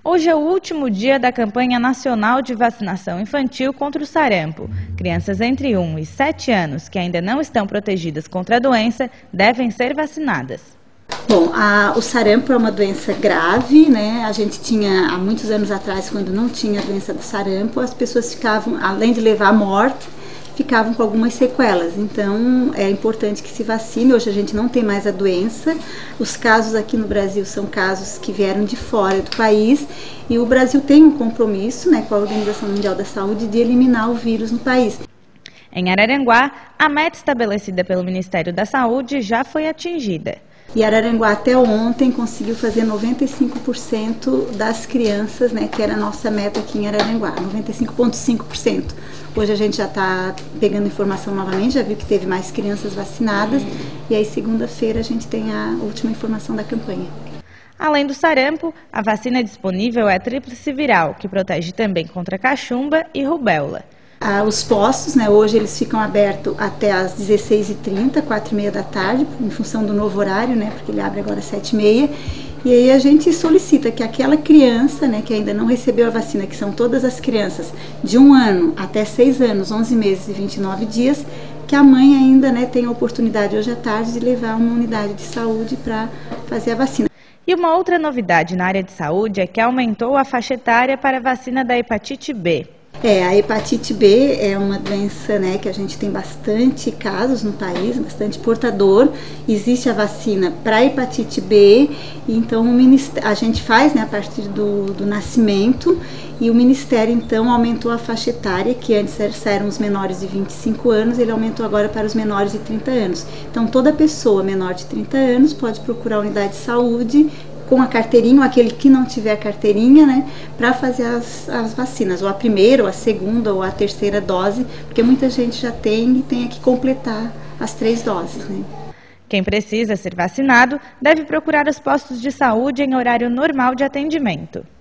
Hoje é o último dia da campanha nacional de vacinação infantil contra o sarampo. Crianças entre 1 e 7 anos que ainda não estão protegidas contra a doença devem ser vacinadas. Bom, o sarampo é uma doença grave, né? A gente tinha, há muitos anos atrás, quando não tinha a doença do sarampo, as pessoas ficavam, além de levar à morte, ficavam com algumas sequelas. Então, é importante que se vacine. Hoje a gente não tem mais a doença. Os casos aqui no Brasil são casos que vieram de fora do país e o Brasil tem um compromisso, né, com a Organização Mundial da Saúde de eliminar o vírus no país. Em Araranguá, a meta estabelecida pelo Ministério da Saúde já foi atingida. E Araranguá até ontem conseguiu fazer 95% das crianças, né, que era a nossa meta aqui em Araranguá, 95,5%. Hoje a gente já está pegando informação novamente, já viu que teve mais crianças vacinadas e aí segunda-feira a gente tem a última informação da campanha. Além do sarampo, a vacina disponível é a tríplice viral, que protege também contra cachumba e rubéola. Os postos, né, hoje eles ficam abertos até às 16h30, 4h30 da tarde, em função do novo horário, né, porque ele abre agora às 7h30. E aí a gente solicita que aquela criança, né, que ainda não recebeu a vacina, que são todas as crianças de 1 ano até 6 anos, 11 meses e 29 dias, que a mãe ainda, né, tenha a oportunidade hoje à tarde de levar uma unidade de saúde para fazer a vacina. E uma outra novidade na área de saúde é que aumentou a faixa etária para a vacina da hepatite B. A hepatite B é uma doença, né, que a gente tem bastante casos no país, bastante portador. Existe a vacina para hepatite B, então a gente faz, né, a partir do nascimento, e o Ministério então aumentou a faixa etária, que antes eram os menores de 25 anos, ele aumentou agora para os menores de 30 anos. Então toda pessoa menor de 30 anos pode procurar a unidade de saúde com a carteirinha, ou aquele que não tiver a carteirinha, né, para fazer as vacinas, ou a primeira, ou a segunda, ou a terceira dose, porque muita gente já tem e tem que completar as 3 doses, né. Quem precisa ser vacinado deve procurar os postos de saúde em horário normal de atendimento.